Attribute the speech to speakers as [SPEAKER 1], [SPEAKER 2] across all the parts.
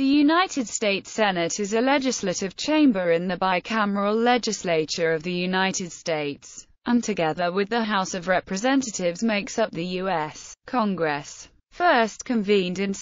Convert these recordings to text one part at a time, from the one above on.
[SPEAKER 1] The United States Senate is a legislative chamber in the bicameral legislature of the United States, and together with the House of Representatives makes up the U.S. Congress. First convened in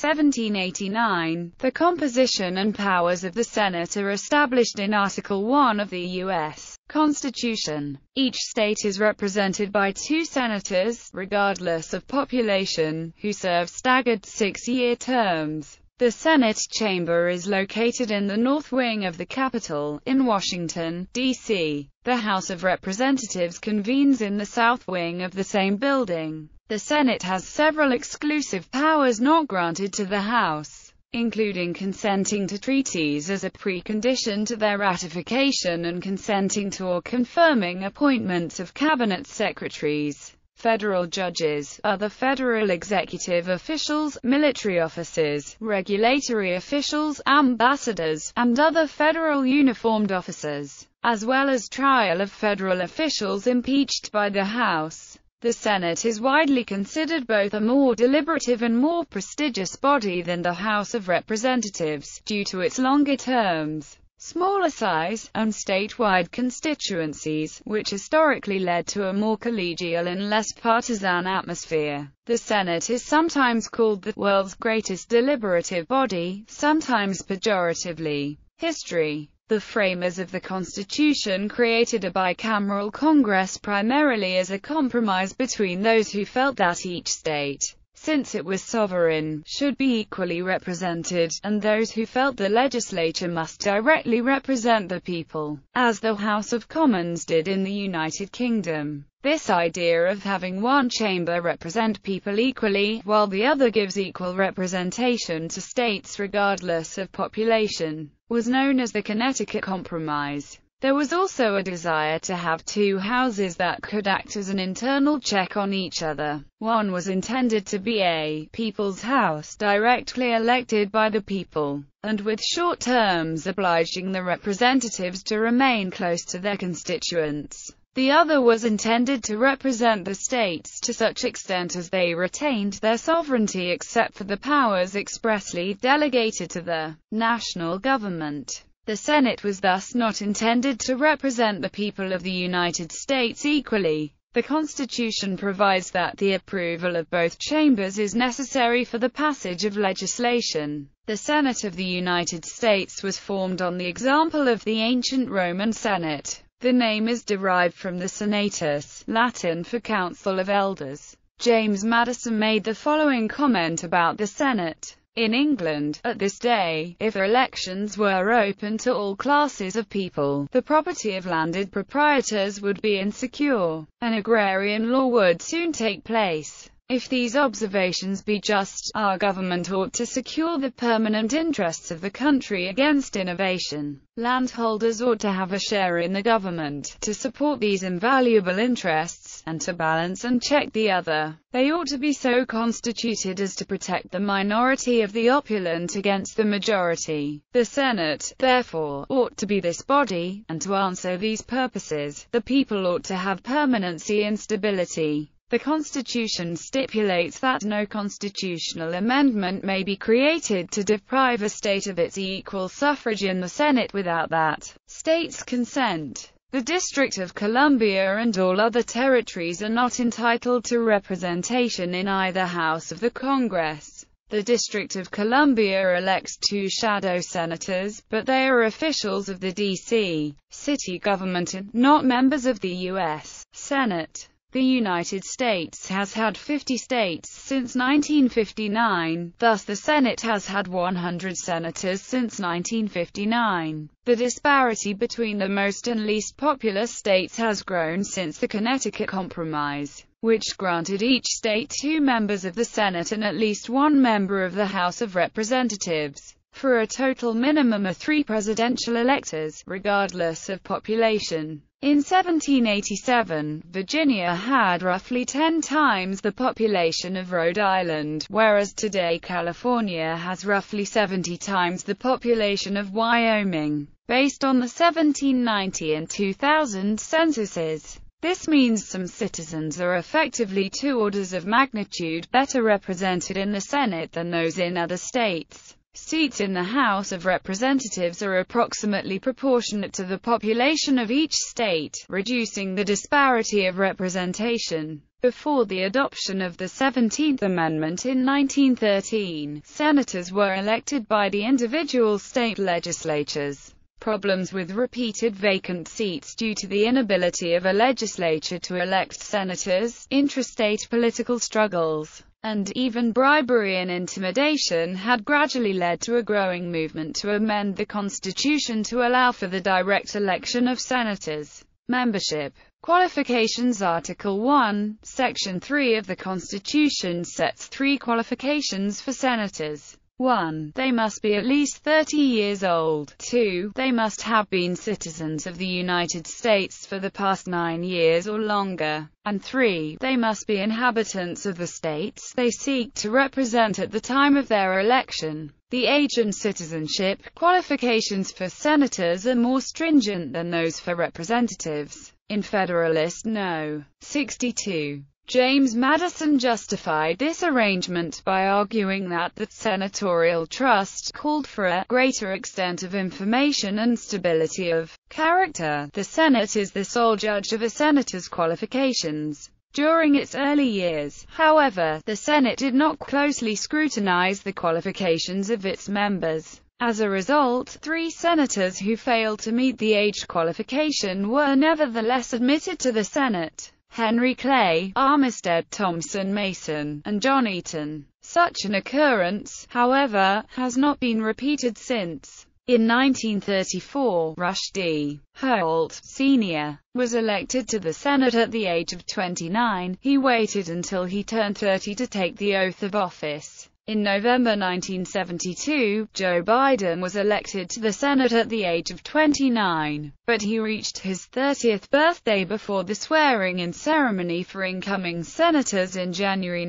[SPEAKER 1] 1789, the composition and powers of the Senate are established in Article 1 of the U.S. Constitution. Each state is represented by 2 senators, regardless of population, who serve staggered 6-year terms. The Senate chamber is located in the north wing of the Capitol, in Washington, D.C. The House of Representatives convenes in the south wing of the same building. The Senate has several exclusive powers not granted to the House, including consenting to treaties as a precondition to their ratification and consenting to or confirming appointments of cabinet secretaries, federal judges, other federal executive officials, military officers, regulatory officials, ambassadors, and other federal uniformed officers, as well as trial of federal officials impeached by the House. The Senate is widely considered both a more deliberative and more prestigious body than the House of Representatives, due to its longer terms, smaller size, and statewide constituencies, which historically led to a more collegial and less partisan atmosphere. The Senate is sometimes called the world's greatest deliberative body, sometimes pejoratively. History. The framers of the Constitution created a bicameral Congress primarily as a compromise between those who felt that each state, since it was sovereign, should be equally represented, and those who felt the legislature must directly represent the people, as the House of Commons did in the United Kingdom. This idea of having one chamber represent people equally, while the other gives equal representation to states regardless of population, was known as the Connecticut Compromise. There was also a desire to have 2 houses that could act as an internal check on each other. One was intended to be a People's House, directly elected by the people, and with short terms obliging the representatives to remain close to their constituents. The other was intended to represent the states to such extent as they retained their sovereignty except for the powers expressly delegated to the national government. The Senate was thus not intended to represent the people of the United States equally. The Constitution provides that the approval of both chambers is necessary for the passage of legislation. The Senate of the United States was formed on the example of the ancient Roman Senate. The name is derived from the Senatus, Latin for Council of Elders. James Madison made the following comment about the Senate. In England, at this day, if elections were open to all classes of people, the property of landed proprietors would be insecure. An agrarian law would soon take place. If these observations be just, our government ought to secure the permanent interests of the country against innovation. Landholders ought to have a share in the government, to support these invaluable interests, and to balance and check the other. They ought to be so constituted as to protect the minority of the opulent against the majority. The Senate, therefore, ought to be this body, and to answer these purposes, the people ought to have permanency and stability. The Constitution stipulates that no constitutional amendment may be created to deprive a state of its equal suffrage in the Senate without that state's consent. The District of Columbia and all other territories are not entitled to representation in either house of the Congress. The District of Columbia elects 2 shadow senators, but they are officials of the D.C. city government and not members of the U.S. Senate. The United States has had 50 states since 1959, thus the Senate has had 100 senators since 1959. The disparity between the most and least populous states has grown since the Connecticut Compromise, which granted each state 2 members of the Senate and at least 1 member of the House of Representatives, for a total minimum of 3 presidential electors, regardless of population. In 1787, Virginia had roughly 10 times the population of Rhode Island, whereas today California has roughly 70 times the population of Wyoming, based on the 1790 and 2000 censuses. This means some citizens are effectively 2 orders of magnitude better represented in the Senate than those in other states. Seats in the House of Representatives are approximately proportionate to the population of each state, reducing the disparity of representation. Before the adoption of the 17th Amendment in 1913, senators were elected by the individual state legislatures. Problems with repeated vacant seats due to the inability of a legislature to elect senators, intrastate political struggles, and even bribery and intimidation had gradually led to a growing movement to amend the Constitution to allow for the direct election of senators. Membership qualifications. Article 1, Section 3 of the Constitution sets 3 qualifications for senators. 1. They must be at least 30 years old. 2. They must have been citizens of the United States for the past 9 years or longer. And 3. They must be inhabitants of the states they seek to represent at the time of their election. The age and citizenship qualifications for senators are more stringent than those for representatives. In Federalist No. 62, James Madison justified this arrangement by arguing that the senatorial trust called for a greater extent of information and stability of character. The Senate is the sole judge of a senator's qualifications. During its early years, however, the Senate did not closely scrutinize the qualifications of its members. As a result, 3 senators who failed to meet the age qualification were nevertheless admitted to the Senate: Henry Clay, Armistead Thompson Mason, and John Eaton. Such an occurrence, however, has not been repeated since. In 1934, Rush D. Holt, Sr., was elected to the Senate at the age of 29. He waited until he turned 30 to take the oath of office. In November 1972, Joe Biden was elected to the Senate at the age of 29, but he reached his 30th birthday before the swearing-in ceremony for incoming senators in January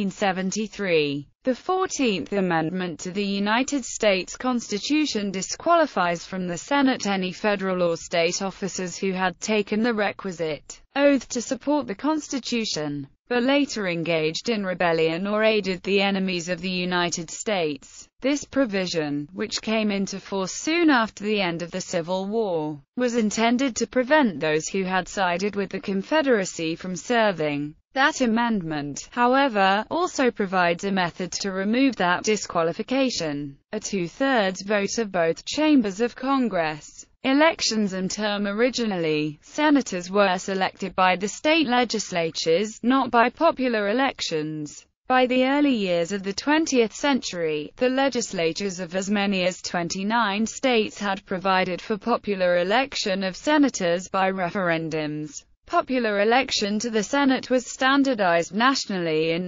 [SPEAKER 1] 1973. The 14th Amendment to the United States Constitution disqualifies from the Senate any federal or state officers who had taken the requisite oath to support the Constitution, but later engaged in rebellion or aided the enemies of the United States. This provision, which came into force soon after the end of the Civil War, was intended to prevent those who had sided with the Confederacy from serving. That amendment, however, also provides a method to remove that disqualification: a 2/3 vote of both chambers of Congress. Elections and term. Originally, senators were selected by the state legislatures, not by popular elections. By the early years of the 20th century, the legislatures of as many as 29 states had provided for popular election of senators by referendums. Popular election to the Senate was standardized nationally in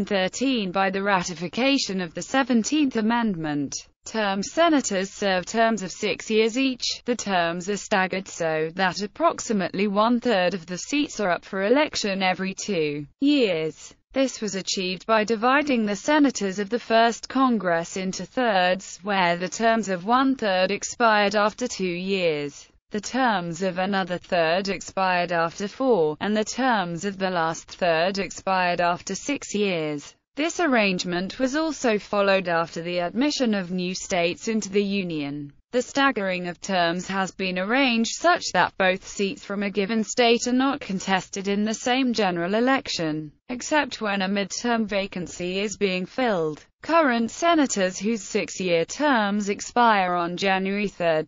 [SPEAKER 1] 1913 by the ratification of the 17th Amendment. Term senators serve terms of 6 years each. The terms are staggered so that approximately 1/3 of the seats are up for election every 2 years. This was achieved by dividing the senators of the first Congress into thirds, where the terms of 1/3 expired after 2 years. The terms of another third expired after 4, and the terms of the last third expired after 6 years. This arrangement was also followed after the admission of new states into the Union. The staggering of terms has been arranged such that both seats from a given state are not contested in the same general election, except when a midterm vacancy is being filled. Current senators whose 6-year terms expire on January 3,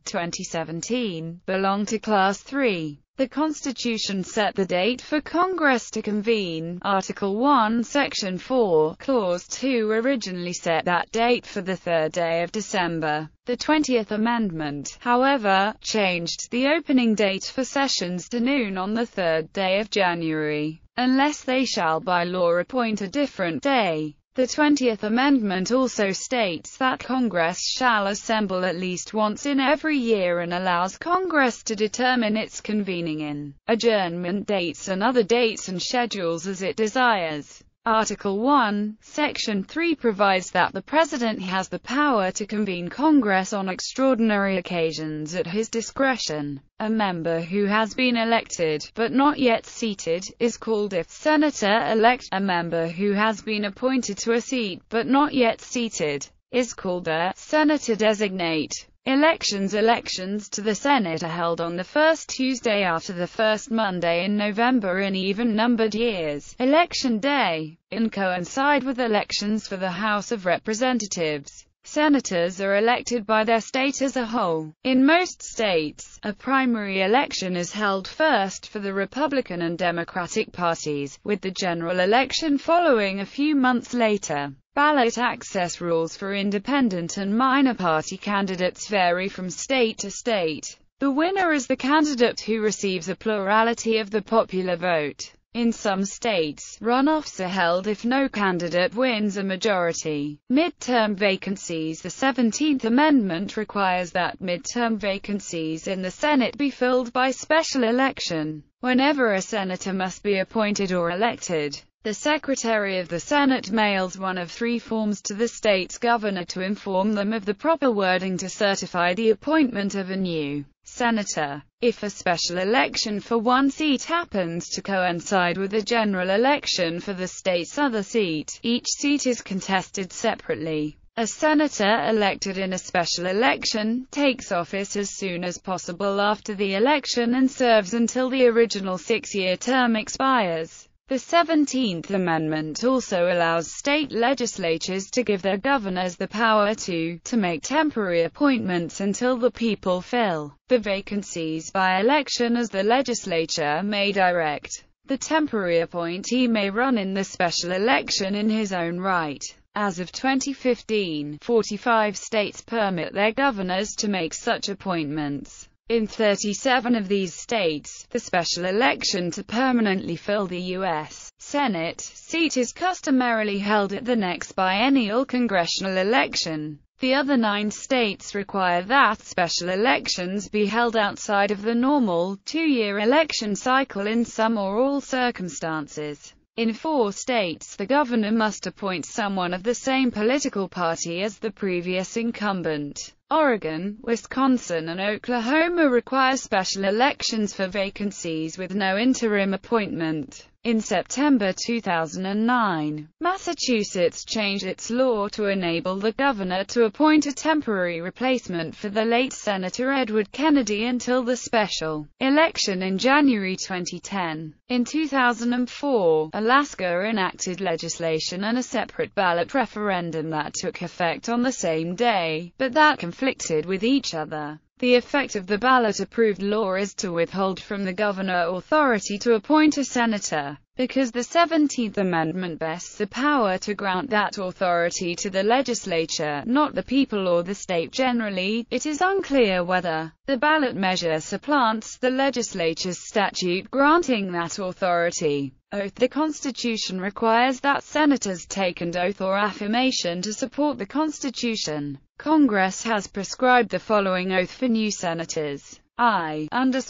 [SPEAKER 1] 2017, belong to Class 3. The Constitution set the date for Congress to convene. Article 1, Section 4, Clause 2 originally set that date for the 3rd day of December. The 20th Amendment, however, changed the opening date for sessions to noon on the 3rd day of January, unless they shall by law appoint a different day. The 20th Amendment also states that Congress shall assemble at least once in every year and allows Congress to determine its convening in adjournment dates and other dates and schedules as it desires. Article 1, Section 3 provides that the President has the power to convene Congress on extraordinary occasions at his discretion. A member who has been elected, but not yet seated, is called a senator-elect. A member who has been appointed to a seat, but not yet seated, is called a senator-designate. Elections to the Senate are held on the first Tuesday after the first Monday in November in even-numbered years. Election Day, and coincide with elections for the House of Representatives. Senators are elected by their state as a whole. In most states, a primary election is held first for the Republican and Democratic parties, with the general election following a few months later. Ballot access rules for independent and minor party candidates vary from state to state. The winner is the candidate who receives a plurality of the popular vote. In some states, runoffs are held if no candidate wins a majority. Midterm vacancies. The 17th Amendment requires that midterm vacancies in the Senate be filled by special election. Whenever a senator must be appointed or elected, the Secretary of the Senate mails one of 3 forms to the state's governor to inform them of the proper wording to certify the appointment of a new senator. If a special election for one seat happens to coincide with a general election for the state's other seat, each seat is contested separately. A senator elected in a special election takes office as soon as possible after the election and serves until the original 6-year term expires. The 17th Amendment also allows state legislatures to give their governors the power to make temporary appointments until the people fill the vacancies by election as the legislature may direct. The temporary appointee may run in the special election in his own right. As of 2015, 45 states permit their governors to make such appointments. In 37 of these states, the special election to permanently fill the U.S. Senate seat is customarily held at the next biennial congressional election. The other 9 states require that special elections be held outside of the normal 2-year election cycle in some or all circumstances. In 4 states, the governor must appoint someone of the same political party as the previous incumbent. Oregon, Wisconsin and Oklahoma require special elections for vacancies with no interim appointment. In September 2009, Massachusetts changed its law to enable the governor to appoint a temporary replacement for the late Senator Edward Kennedy until the special election in January 2010. In 2004, Alaska enacted legislation and a separate ballot referendum that took effect on the same day, but that conflicted with each other. The effect of the ballot-approved law is to withhold from the governor authority to appoint a senator. Because the 17th Amendment vests the power to grant that authority to the legislature, not the people or the state generally, it is unclear whether the ballot measure supplants the legislature's statute granting that authority. Oath. The Constitution requires that senators take an oath or affirmation to support the Constitution. Congress has prescribed the following oath for new senators. I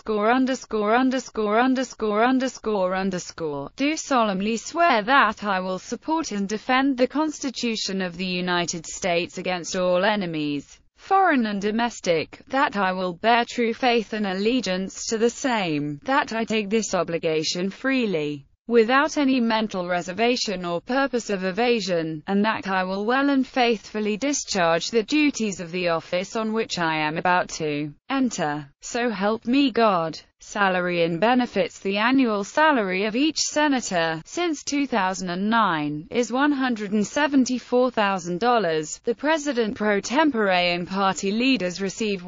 [SPEAKER 1] do solemnly swear that I will support and defend the Constitution of the United States against all enemies, foreign and domestic, that I will bear true faith and allegiance to the same, that I take this obligation freely, without any mental reservation or purpose of evasion, and that I will well and faithfully discharge the duties of the office on which I am about to enter. So help me God. Salary and benefits. The annual salary of each senator, since 2009, is $174,000. The president pro tempore and party leaders receive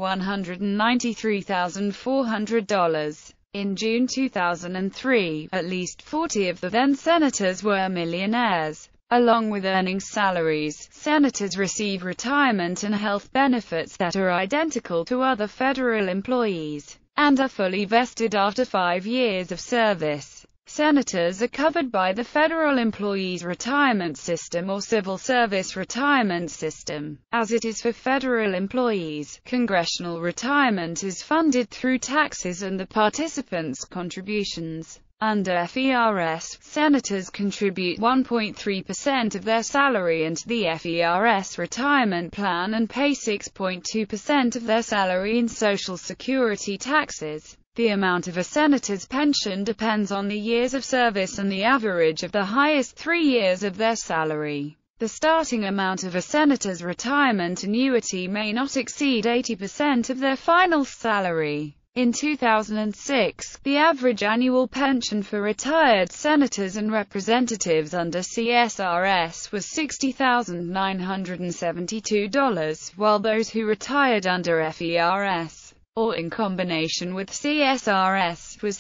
[SPEAKER 1] $193,400. In June 2003, at least 40 of the then-senators were millionaires. Along with earning salaries, senators receive retirement and health benefits that are identical to other federal employees, and are fully vested after 5 years of service. Senators are covered by the Federal Employees Retirement System or Civil Service Retirement System. As it is for federal employees, congressional retirement is funded through taxes and the participants' contributions. Under FERS, senators contribute 1.3% of their salary into the FERS retirement plan and pay 6.2% of their salary in Social Security taxes. The amount of a senator's pension depends on the years of service and the average of the highest 3 years of their salary. The starting amount of a senator's retirement annuity may not exceed 80% of their final salary. In 2006, the average annual pension for retired senators and representatives under CSRS was $60,972, while those who retired under FERS, or in combination with CSRS, was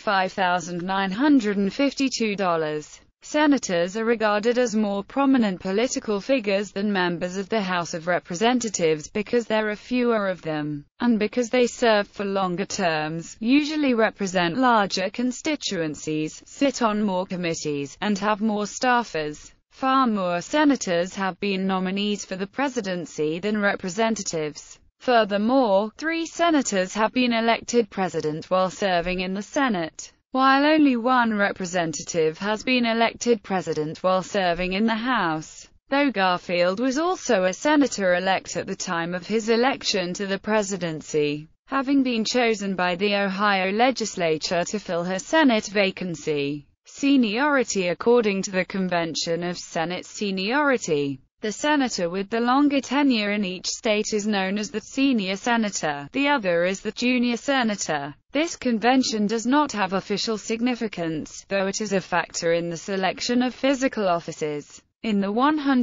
[SPEAKER 1] $35,952. Senators are regarded as more prominent political figures than members of the House of Representatives because there are fewer of them, and because they serve for longer terms, usually represent larger constituencies, sit on more committees, and have more staffers. Far more senators have been nominees for the presidency than representatives. Furthermore, 3 senators have been elected president while serving in the Senate, while only 1 representative has been elected president while serving in the House. Though Garfield was also a senator-elect at the time of his election to the presidency, having been chosen by the Ohio legislature to fill her Senate vacancy. Seniority. According to the Convention of Senate Seniority, the senator with the longer tenure in each state is known as the senior senator, the other is the junior senator. This convention does not have official significance, though it is a factor in the selection of physical offices. In the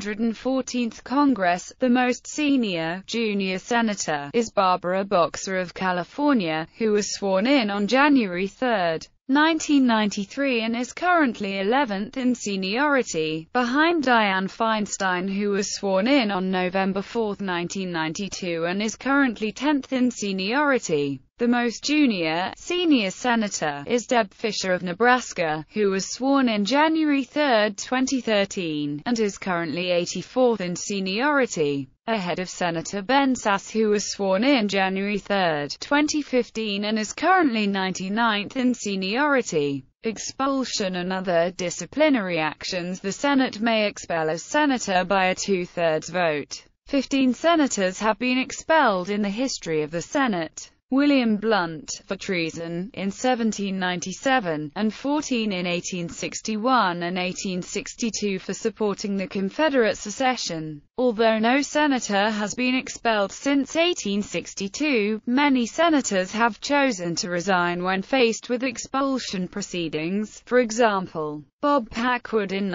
[SPEAKER 1] 114th Congress, the most senior, junior senator, is Barbara Boxer of California, who was sworn in on January 3, 1993 and is currently 11th in seniority, behind Dianne Feinstein, who was sworn in on November 4, 1992 and is currently 10th in seniority. The most junior, senior senator, is Deb Fischer of Nebraska, who was sworn in January 3, 2013, and is currently 84th in seniority, ahead of Senator Ben Sasse, who was sworn in January 3, 2015 and is currently 99th in seniority. Expulsion and other disciplinary actions. The Senate may expel a senator by a 2/3 vote. 15 senators have been expelled in the history of the Senate. William Blount, for treason, in 1797, and 14 in 1861 and 1862 for supporting the Confederate secession. Although no senator has been expelled since 1862, many senators have chosen to resign when faced with expulsion proceedings, for example, Bob Packwood in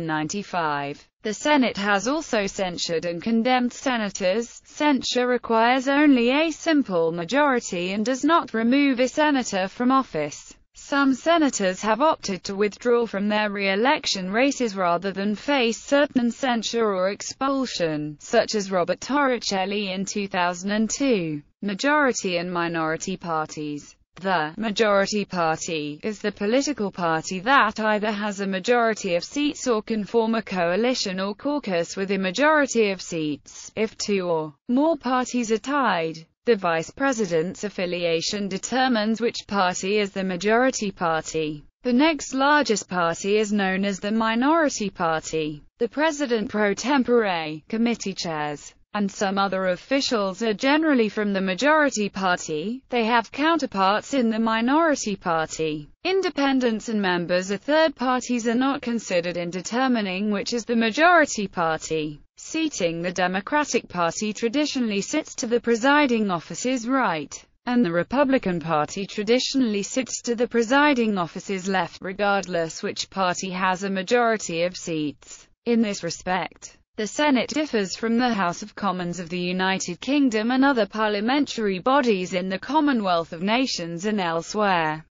[SPEAKER 1] 1995. The Senate has also censured and condemned senators. Censure requires only a simple majority and does not remove a senator from office. Some senators have opted to withdraw from their re-election races rather than face certain censure or expulsion, such as Robert Torricelli in 2002. Majority and minority parties. The majority party is the political party that either has a majority of seats or can form a coalition or caucus with a majority of seats, if 2 or more parties are tied. The vice president's affiliation determines which party is the majority party. The next largest party is known as the minority party. The president pro tempore, committee chairs, and some other officials are generally from the majority party. They have counterparts in the minority party. Independents and members of third parties are not considered in determining which is the majority party. Seating. The Democratic Party traditionally sits to the presiding officer's right, and the Republican Party traditionally sits to the presiding officer's left, regardless which party has a majority of seats. In this respect, the Senate differs from the House of Commons of the United Kingdom and other parliamentary bodies in the Commonwealth of Nations and elsewhere.